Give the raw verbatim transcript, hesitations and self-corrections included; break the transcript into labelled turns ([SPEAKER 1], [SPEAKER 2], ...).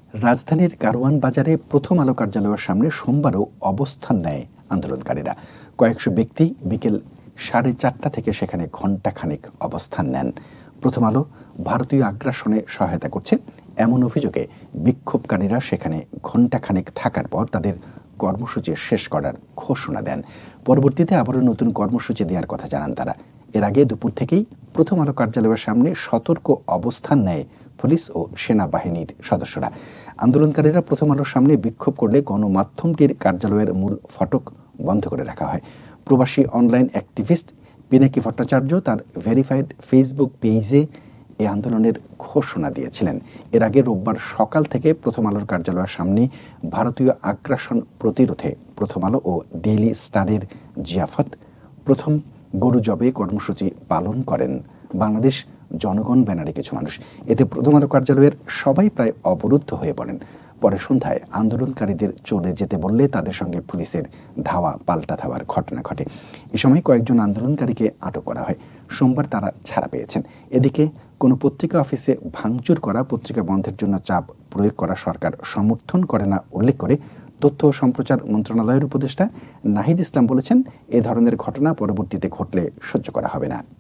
[SPEAKER 1] রাজধানীর কারওয়ান বাজারে প্রথম আলো কার্যালয়ের সামনে সোমবারও অবস্থান নেয় আন্দোলনকারীরা। কয়েকশো ব্যক্তি বিকেল সাড়ে চারটা থেকে সেখানে ঘণ্টাখানেক অবস্থান নেন। প্রথম আলো ভারতীয় আগ্রাসনে সহায়তা করছে এমন অভিযোগে বিক্ষোভকারীরা সেখানে ঘণ্টাখানেক থাকার পর তাদের কর্মসূচি শেষ করার ঘোষণা দেন। পরবর্তীতে আবারও নতুন কর্মসূচি দেওয়ার কথা জানান তারা। এর আগে দুপুর থেকেই প্রথম আলো কার্যালয়ের সামনে সতর্ক অবস্থান নেয় পুলিশ ও সেনাবাহিনীর সদস্যরা। আন্দোলনকারীরা প্রথম আলোর সামনে বিক্ষোভ করলে গণমাধ্যমটির কার্যালয়ের মূল ফটক বন্ধ করে রাখা হয়। প্রবাসী অনলাইন অ্যাক্টিভিস্ট পিনাকি ভট্টাচার্য তার ভেরিফাইড ফেসবুক পেজে এই আন্দোলনের ঘোষণা দিয়েছিলেন। এর আগে রোববার সকাল থেকে প্রথম আলোর কার্যালয়ের সামনে ভারতীয় আগ্রাসন প্রতিরোধে প্রথম আলো ও ডেইলি স্টারের জিয়াফত প্রথম গরু জবে কর্মসূচি পালন করেন বাংলাদেশ জনগণ ব্যানারে কিছু মানুষ। এতে প্রথম আলো কার্যালয়ের সবাই প্রায় অবরুদ্ধ হয়ে পড়েন। পরে সন্ধ্যায় আন্দোলনকারীদের চলে যেতে বললে তাদের সঙ্গে পুলিশের ধাওয়া পাল্টা ধাওয়ার ঘটনা ঘটে। এ সময় কয়েকজন আন্দোলনকারীকে আটক করা হয়। সোমবার তারা ছাড়া পেয়েছেন। এদিকে কোনো পত্রিকা অফিসে ভাঙচুর করা, পত্রিকা বন্ধের জন্য চাপ প্রয়োগ করা সরকার সমর্থন করে না উল্লেখ করে তথ্য ও সম্প্রচার মন্ত্রণালয়ের উপদেষ্টা নাহিদ ইসলাম বলেছেন, এ ধরনের ঘটনা পরবর্তীতে ঘটলে সহ্য করা হবে না।